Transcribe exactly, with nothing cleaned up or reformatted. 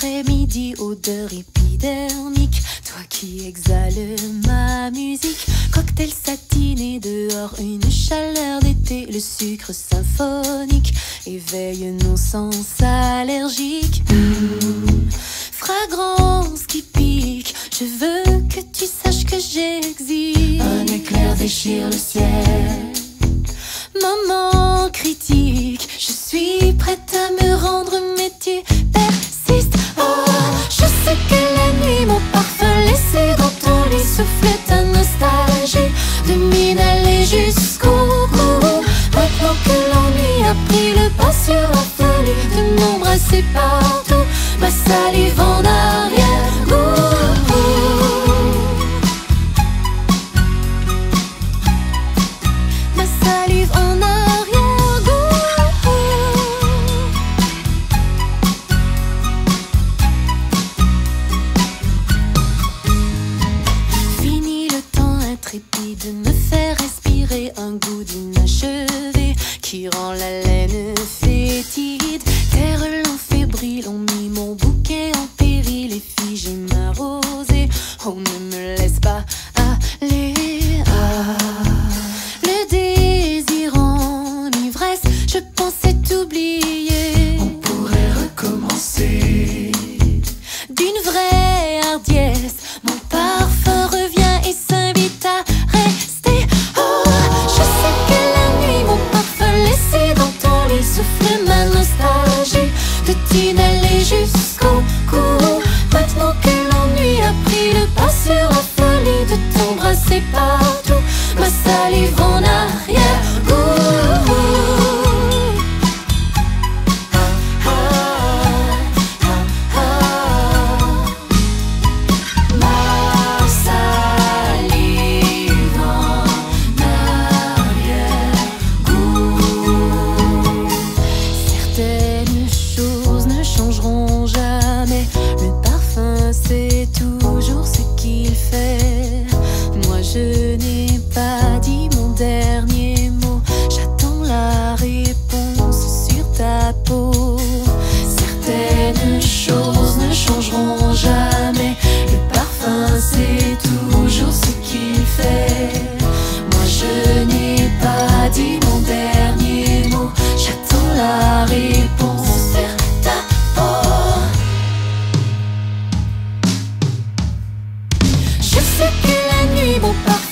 après-midi, odeur épidermique. Toi qui exhales ma musique. Cocktail satiné dehors, une chaleur d'été. Le sucre symphonique éveille nos sens allergiques. Mmh. Fragrance qui pique, je veux que tu saches que j'existe. Un éclair déchire le ciel. Moment critique, je suis prête à me rendre, mais tu persistes. Oh, je sais que la nuit, mon parfum laissé dans ton lit souffle ta nostalgie. De mine aller jusqu'au bout. Maintenant que l'ennui a pris le pas sur la folie de m'embrasser partout, ma salive en arrière-goût. Ma salive en arrière-goût. Fini le temps intrépide de me faire respirer un goût d'inachevé qui rend la laine fétide. Tes relents fébriles ont mis mon bouquet en péril et figé ma rosée. Oh, ne me laisse pas aller. Ah, le désir en ivresse, je pensais t'oublier. On pourrait recommencer. D'une vraie hardiesse, mon parfum revient et s'invite à rester. Oh, je sais que la nuit, mon parfum laissé dans ton lit souffle ma nostalgie. De t'inhaler jusqu'au cou. Maintenant que l'ennui a pris le pas sur la folie de t'embrasser partout, ma salive en arrière-goût. Ma salive en arrière-goût. Certaines choses ne changeront jamais. Le parfum, c'est toujours ce qu'il fait. Moi, je n'ai pas dit mon dernier mot. J'attends la réponse sur ta peau. Certaines choses ne changeront jamais. Le parfum, c'est toujours ce qu'il fait. Moi, je n'ai pas dit mon dernier mot. J'attends la réponse sur ta peau. Je sais que la nuit, mon parfum